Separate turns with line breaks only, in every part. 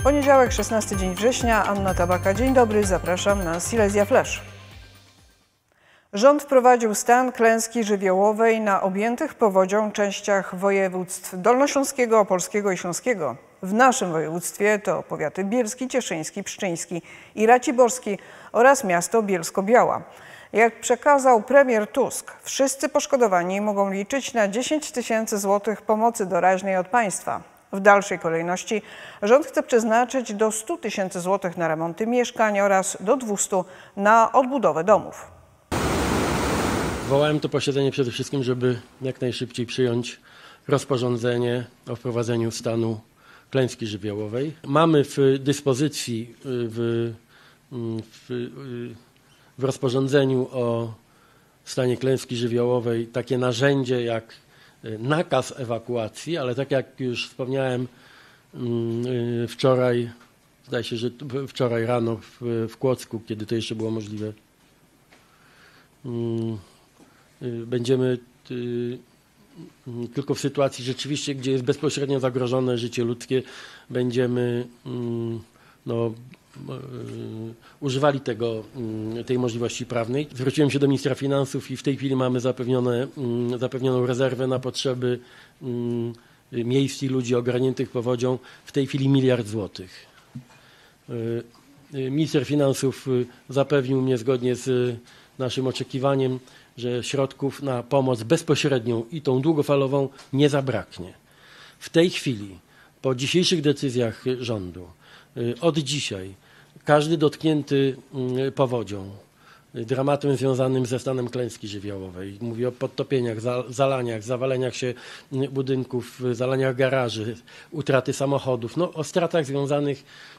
Poniedziałek, 16 dzień września, Anna Tabaka. Dzień dobry, zapraszam na Silesia Flash. Rząd wprowadził stan klęski żywiołowej na objętych powodzią częściach województw dolnośląskiego, opolskiego i śląskiego. W naszym województwie to powiaty bielski, cieszyński, pszczyński i raciborski oraz miasto Bielsko-Biała. Jak przekazał premier Tusk, wszyscy poszkodowani mogą liczyć na 10 000 złotych pomocy doraźnej od państwa. W dalszej kolejności rząd chce przeznaczyć do 100 000 złotych na remonty mieszkań oraz do 200 na odbudowę domów.
Zwołałem to posiedzenie przede wszystkim, żeby jak najszybciej przyjąć rozporządzenie o wprowadzeniu stanu klęski żywiołowej. Mamy w dyspozycji w rozporządzeniu o stanie klęski żywiołowej takie narzędzie jak nakaz ewakuacji, ale tak jak już wspomniałem wczoraj, zdaje się, że wczoraj rano w Kłodzku, kiedy to jeszcze było możliwe, będziemy tylko w sytuacji rzeczywiście, gdzie jest bezpośrednio zagrożone życie ludzkie, będziemy używali tej możliwości prawnej. Zwróciłem się do ministra finansów i w tej chwili mamy zapewnioną rezerwę na potrzeby miejsc i ludzi ogarniętych powodzią. W tej chwili 1 000 000 000 złotych. Minister finansów zapewnił mnie zgodnie z naszym oczekiwaniem, że środków na pomoc bezpośrednią i tą długofalową nie zabraknie. W tej chwili, po dzisiejszych decyzjach rządu, od dzisiaj każdy dotknięty powodzią, dramatem związanym ze stanem klęski żywiołowej, mówię o podtopieniach, zalaniach, zawaleniach się budynków, zalaniach garaży, utraty samochodów, o stratach związanych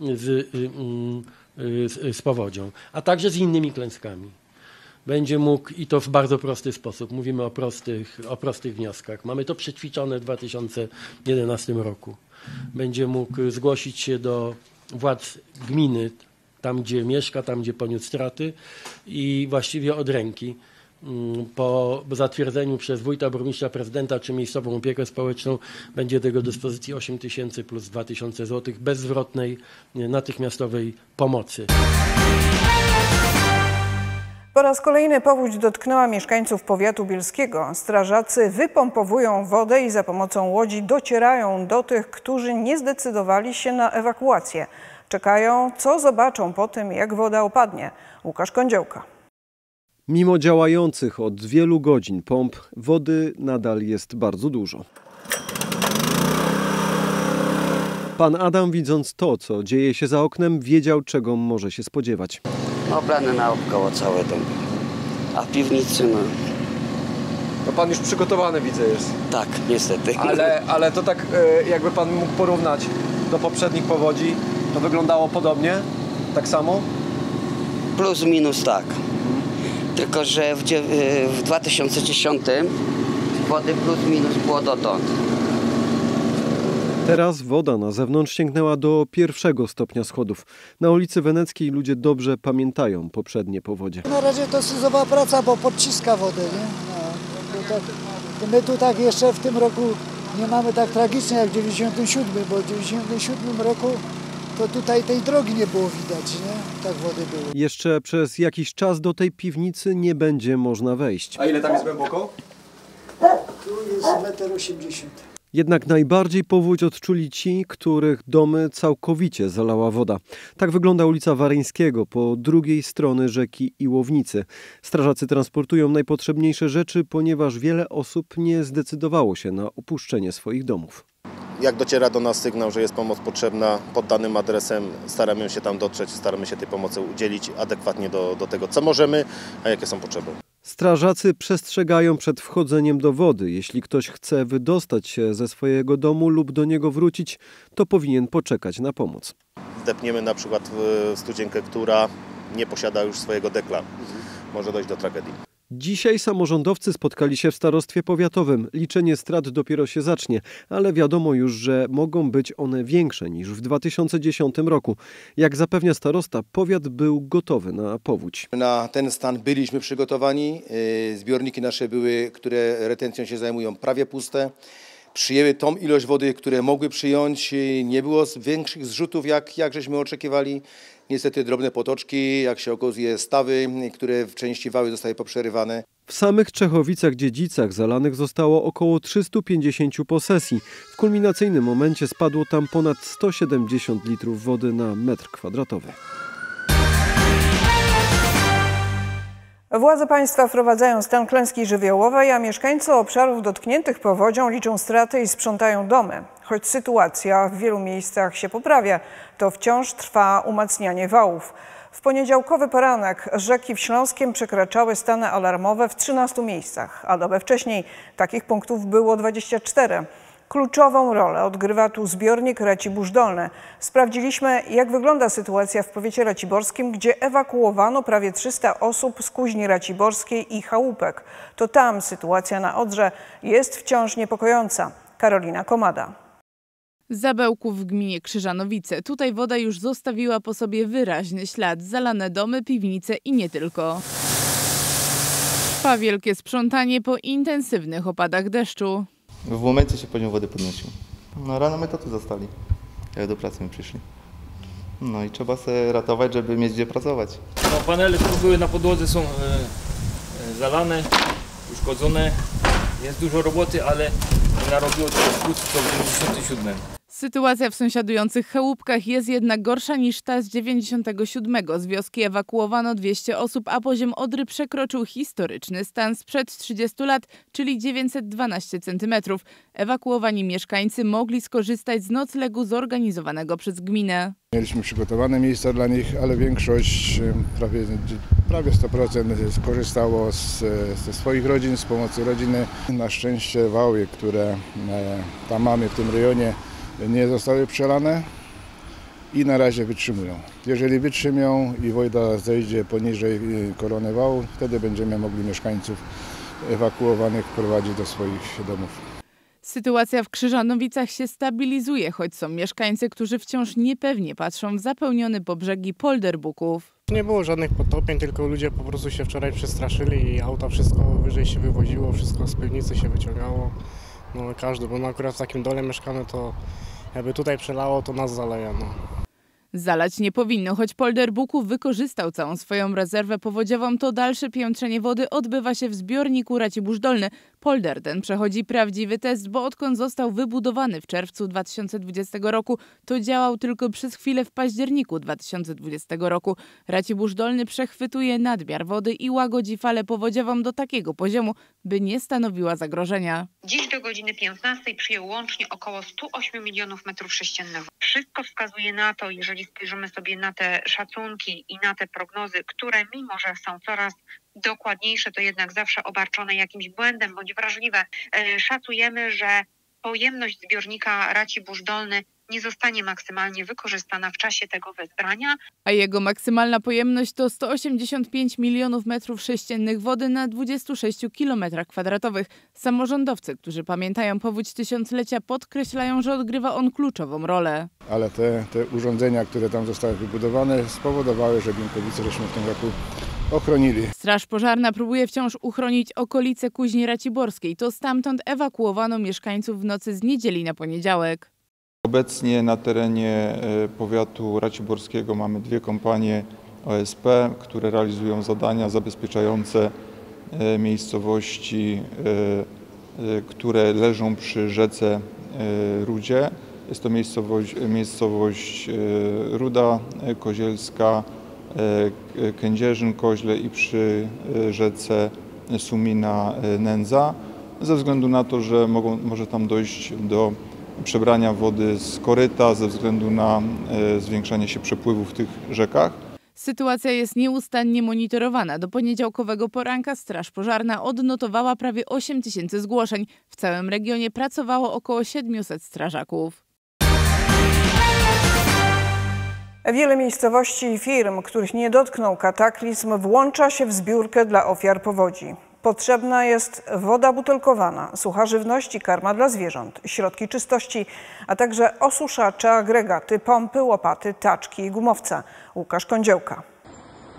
z powodzią, a także z innymi klęskami. Będzie mógł, i to w bardzo prosty sposób, mówimy o prostych wnioskach, mamy to przećwiczone w 2011 roku, będzie mógł zgłosić się do władz gminy, tam gdzie mieszka, tam gdzie poniósł straty i właściwie od ręki po zatwierdzeniu przez wójta, burmistrza, prezydenta czy miejscową opiekę społeczną będzie do jego dyspozycji 8 000 plus 2 000 złotych bezzwrotnej, natychmiastowej pomocy.
Po raz kolejny powódź dotknęła mieszkańców powiatu bielskiego. Strażacy wypompowują wodę i za pomocą łodzi docierają do tych, którzy nie zdecydowali się na ewakuację. Czekają, co zobaczą po tym, jak woda opadnie. Łukasz Kądziołka.
Mimo działających od wielu godzin pomp, wody nadal jest bardzo dużo. Pan Adam, widząc to, co dzieje się za oknem, wiedział, czego może się spodziewać.
Obrane naokoło cały dom. A w piwnicy,
No pan już przygotowany, widzę, jest.
tak, niestety.
Ale to tak, jakby pan mógł porównać do poprzednich powodzi, to wyglądało podobnie? Tak samo?
Plus minus tak. Tylko, że w 2010 wody plus minus było dotąd.
Teraz woda na zewnątrz sięgnęła do 1. stopnia schodów. Na ulicy Weneckiej ludzie dobrze pamiętają poprzednie powodzie.
Na razie to sezonowa praca, bo podciska wodę, nie? My tu tak jeszcze w tym roku nie mamy tak tragicznie jak w 97, bo w 97 roku to tutaj tej drogi nie było widać, nie? Tak wody było.
Jeszcze przez jakiś czas do tej piwnicy nie będzie można wejść.
A ile tam jest głęboko?
Tu jest 1,80 m.
Jednak najbardziej powódź odczuli ci, których domy całkowicie zalała woda. Tak wygląda ulica Waryńskiego po drugiej stronie rzeki Iłownicy. Strażacy transportują najpotrzebniejsze rzeczy, ponieważ wiele osób nie zdecydowało się na opuszczenie swoich domów.
Jak dociera do nas sygnał, że jest pomoc potrzebna pod danym adresem, staramy się tam dotrzeć, staramy się tej pomocy udzielić adekwatnie do tego, co możemy, a jakie są potrzeby.
Strażacy przestrzegają przed wchodzeniem do wody. Jeśli ktoś chce wydostać się ze swojego domu lub do niego wrócić, to powinien poczekać na pomoc.
Wdepniemy na przykład studzienkę, która nie posiada już swojego dekla. Może dojść do tragedii.
Dzisiaj samorządowcy spotkali się w starostwie powiatowym. Liczenie strat dopiero się zacznie, ale wiadomo już, że mogą być one większe niż w 2010 roku. Jak zapewnia starosta, powiat był gotowy na powódź.
Na ten stan byliśmy przygotowani. Zbiorniki nasze były, które retencją się zajmują, prawie puste. przyjęły tą ilość wody, które mogły przyjąć. Nie było większych zrzutów, jak żeśmy oczekiwali. Niestety drobne potoczki, jak się okazuje stawy, które w części wały zostały poprzerywane.
W samych Czechowicach-Dziedzicach zalanych zostało około 350 posesji. W kulminacyjnym momencie spadło tam ponad 170 litrów wody na metr kwadratowy.
Władze państwa wprowadzają stan klęski żywiołowej, a mieszkańcy obszarów dotkniętych powodzią liczą straty i sprzątają domy. Choć sytuacja w wielu miejscach się poprawia, to wciąż trwa umacnianie wałów. W poniedziałkowy poranek rzeki w Śląskiem przekraczały stany alarmowe w 13 miejscach, a dobę wcześniej takich punktów było 24. Kluczową rolę odgrywa tu zbiornik Racibórz Dolny. Sprawdziliśmy, jak wygląda sytuacja w powiecie raciborskim, gdzie ewakuowano prawie 300 osób z Kuźni Raciborskiej i chałupek. To tam sytuacja na Odrze jest wciąż niepokojąca. Karolina Komada.
Z Zabełków w gminie Krzyżanowice. Tutaj woda już zostawiła po sobie wyraźny ślad. Zalane domy, piwnice i nie tylko. Trwa wielkie sprzątanie po intensywnych opadach deszczu.
W momencie się poziom wody podnosił. No rano my to tu zostali, jak do pracy my przyszli. No i trzeba się ratować, żeby mieć gdzie pracować.
No, panele, które były na podłodze, są zalane, uszkodzone. Jest dużo roboty, ale narobiło to skutki w 97.
Sytuacja w sąsiadujących chałupkach jest jednak gorsza niż ta z 97. Z wioski ewakuowano 200 osób, a poziom Odry przekroczył historyczny stan sprzed 30 lat, czyli 912 cm. Ewakuowani mieszkańcy mogli skorzystać z noclegu zorganizowanego przez gminę.
Mieliśmy przygotowane miejsca dla nich, ale większość, prawie 100% skorzystało ze swoich rodzin, z pomocy rodziny. Na szczęście wały, które tam mamy w tym rejonie, nie zostały przelane i na razie wytrzymują. Jeżeli wytrzymią i woda zejdzie poniżej korony wału, wtedy będziemy mogli mieszkańców ewakuowanych prowadzić do swoich domów.
Sytuacja w Krzyżanowicach się stabilizuje, choć są mieszkańcy, którzy wciąż niepewnie patrzą w zapełniony po brzegi polder Buków.
Nie było żadnych potopień, tylko ludzie po prostu się wczoraj przestraszyli i auta wszystko wyżej się wywoziło, wszystko z piwnicy się wyciągało. No każdy, bo my akurat w takim dole mieszkamy, to jakby tutaj przelało, to nas zaleje. No.
Zalać nie powinno, choć polder Buków wykorzystał całą swoją rezerwę powodziową, to dalsze piętrzenie wody odbywa się w zbiorniku Racibórz Dolny. Polder ten przechodzi prawdziwy test, bo odkąd został wybudowany w czerwcu 2020 roku, to działał tylko przez chwilę w październiku 2020 roku. Racibórz Dolny przechwytuje nadmiar wody i łagodzi falę powodziową do takiego poziomu, by nie stanowiła zagrożenia.
Dziś do godziny 15 przyjął łącznie około 108 milionów metrów sześciennych. Wszystko wskazuje na to, jeżeli spojrzymy sobie na te szacunki i na te prognozy, które mimo, że są coraz dokładniejsze, to jednak zawsze obarczone jakimś błędem bądź wrażliwe. Szacujemy, że pojemność zbiornika Racibórz Dolny nie zostanie maksymalnie wykorzystana w czasie tego wezbrania.
A jego maksymalna pojemność to 185 milionów metrów sześciennych wody na 26 kilometrach kwadratowych. Samorządowcy, którzy pamiętają powódź tysiąclecia, podkreślają, że odgrywa on kluczową rolę.
Ale te urządzenia, które tam zostały wybudowane, spowodowały, że Bienkowice żeśmy w tym roku ochronili.
Straż pożarna próbuje wciąż uchronić okolice Kuźni Raciborskiej. To stamtąd ewakuowano mieszkańców w nocy z niedzieli na poniedziałek.
Obecnie na terenie powiatu raciborskiego mamy 2 kompanie OSP, które realizują zadania zabezpieczające miejscowości, które leżą przy rzece Rudzie. Jest to miejscowość Ruda, Kozielska, Kędzierzyn, Koźle i przy rzece Sumina, Nędza. Ze względu na to, że może tam dojść do przebrania wody z koryta ze względu na zwiększanie się przepływu w tych rzekach.
Sytuacja jest nieustannie monitorowana. Do poniedziałkowego poranka Straż Pożarna odnotowała prawie 8 000 zgłoszeń. W całym regionie pracowało około 700 strażaków.
Wiele miejscowości i firm, których nie dotknął kataklizm, włącza się w zbiórkę dla ofiar powodzi. Potrzebna jest woda butelkowana, sucha żywność i karma dla zwierząt, środki czystości, a także osuszacze, agregaty, pompy, łopaty, taczki i gumowce. Łukasz Kądziełka.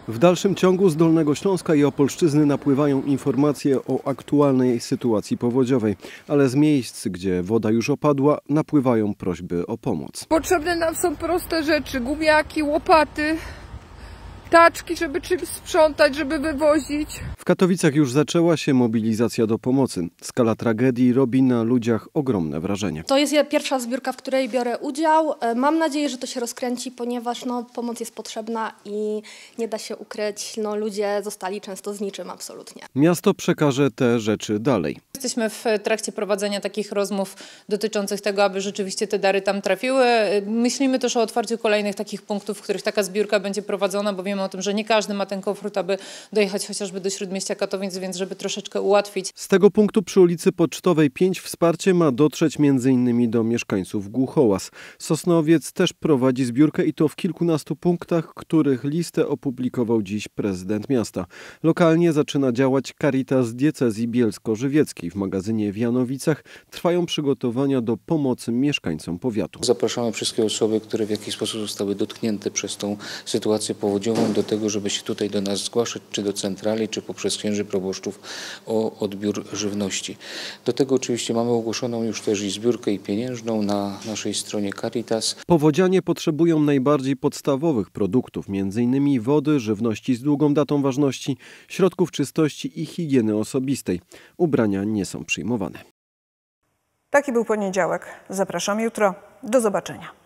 W dalszym ciągu z Dolnego Śląska i Opolszczyzny napływają informacje o aktualnej sytuacji powodziowej, ale z miejsc, gdzie woda już opadła, napływają prośby o pomoc.
Potrzebne nam są proste rzeczy, gumiaki, łopaty, taczki, żeby czymś sprzątać, żeby wywozić.
W Katowicach już zaczęła się mobilizacja do pomocy. Skala tragedii robi na ludziach ogromne wrażenie.
To jest pierwsza zbiórka, w której biorę udział. Mam nadzieję, że to się rozkręci, ponieważ pomoc jest potrzebna i nie da się ukryć. Ludzie zostali często z niczym absolutnie.
Miasto przekaże te rzeczy dalej.
Jesteśmy w trakcie prowadzenia takich rozmów dotyczących tego, aby rzeczywiście te dary tam trafiły. Myślimy też o otwarciu kolejnych takich punktów, w których taka zbiórka będzie prowadzona, bo wiemy o tym, że nie każdy ma ten komfort, aby dojechać chociażby do śródmieścia Katowic, więc żeby troszeczkę ułatwić.
Z tego punktu przy ulicy Pocztowej 5 wsparcie ma dotrzeć m.in. do mieszkańców Głuchołaz. Sosnowiec też prowadzi zbiórkę i to w kilkunastu punktach, których listę opublikował dziś prezydent miasta. Lokalnie zaczyna działać Caritas Diecezji Bielsko-Żywieckiej. W magazynie w Janowicach trwają przygotowania do pomocy mieszkańcom powiatu.
Zapraszamy wszystkie osoby, które w jakiś sposób zostały dotknięte przez tą sytuację powodziową do tego, żeby się tutaj do nas zgłaszać, czy do centrali, czy poprzez księży proboszczów o odbiór żywności. Do tego oczywiście mamy ogłoszoną już też i zbiórkę i pieniężną na naszej stronie Caritas.
Powodzianie potrzebują najbardziej podstawowych produktów, m.in. wody, żywności z długą datą ważności, środków czystości i higieny osobistej. Ubrania nie są przyjmowane.
Taki był poniedziałek. Zapraszam jutro. Do zobaczenia.